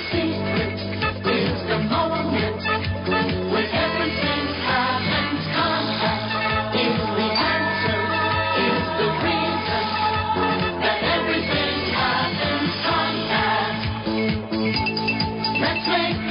secret is the moment when everything happens. Contact is the answer, is the reason that everything happens. Contact. Let's make